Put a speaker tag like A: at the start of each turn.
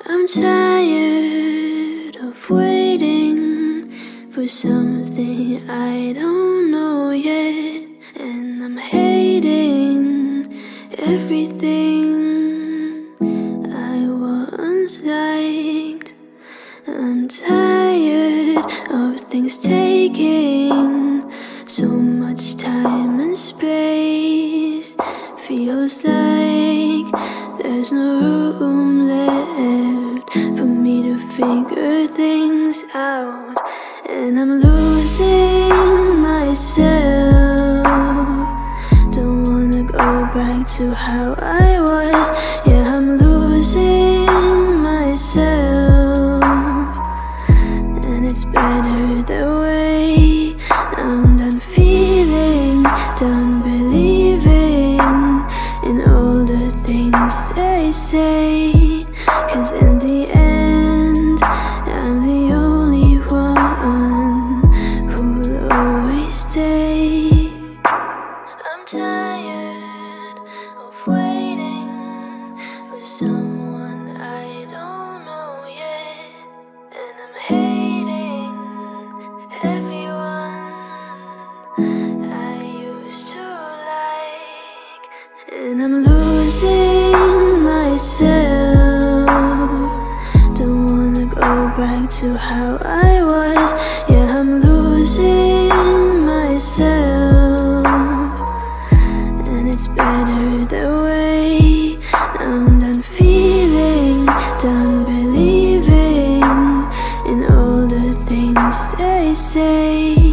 A: I'm tired of waiting for something I don't know yet, and I'm hating everything I once liked. I'm tired of things taking so much time and space. Feels like there's no room left for me to figure things out, and I'm losing myself. Don't wanna go back to how I was. Yeah, I'm losing myself, and it's better that way. I'm done feeling, done believing in all the things they say, 'cause in the end I'm the only one who'll always stay. I'm tired of waiting for someone I don't know yet, and I'm hating everyone I used to like, and I'm losing myself. Don't wanna go back to how I was. Yeah, I'm losing myself, and it's better that way. I'm done feeling, done believing in all the things they say.